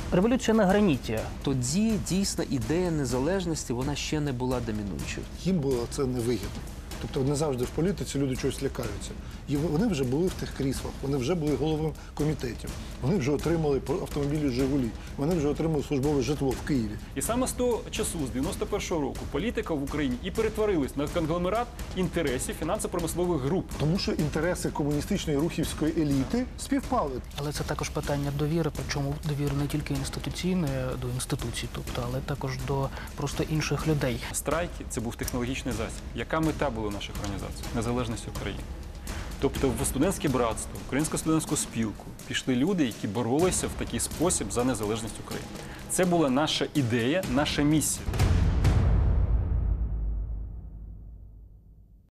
Революція на граніті. Тоді дійсно ідея незалежності, вона ще не була домінуючою. Їм було це невигідно. Тобто не завжди в політиці люди чогось лякаються. І вони вже були в тих кріслах, вони вже були головами комітетів, вони вже отримали автомобілі «Жигулі», вони вже отримали службове житло в Києві. І саме з того часу, з 91-го року, політика в Україні і перетворилась на конгломерат інтересів фінансово-промислових груп. Тому що інтереси комуністичної рухівської еліти співпали. Але це також питання довіри, причому довіри не тільки інституційної до інституцій, тобто, але також до просто інших людей. Страйки – це був технологічний засіб. Яка мета була наших організацій? Незалежність України. Тобто в студентське братство, Українську студентську спілку пішли люди, які боролися в такий спосіб за незалежність України. Це була наша ідея, наша місія.